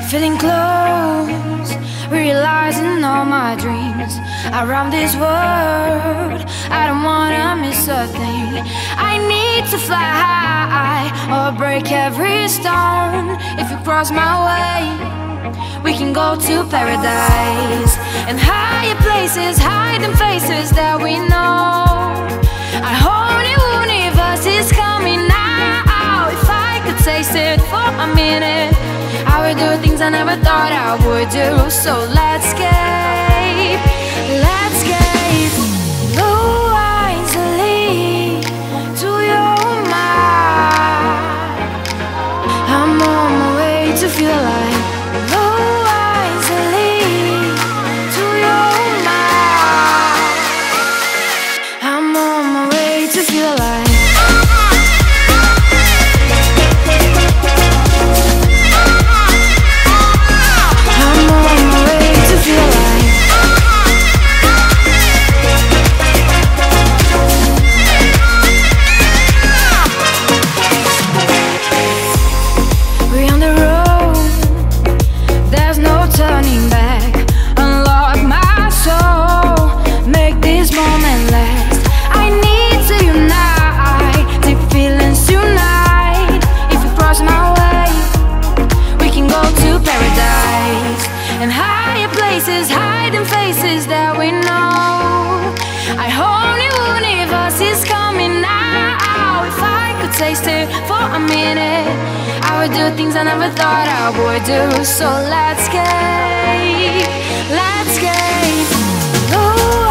Feeling close, realizing all my dreams around this world. I don't wanna miss a thing. I need to fly high or break every stone. If you cross my way, we can go to paradise and higher places, hiding faces that we know. Our whole new universe is coming now. If I could taste it for a minute, I would do things I never thought I would do. So let's escape, let's escape. Go easily to your mind. I'm on my way to feel alive. Go easily to your mind. I'm on my way to feel alive. Turning back, unlock my soul, make this moment last. I need to unite, deep feelings unite. If you cross my way, we can go to paradise and higher places, hiding faces that we know. Our whole new universe is coming now. If I could taste it for a minute, I would do things I never thought I would do. So let's escape, let's escape. Oh,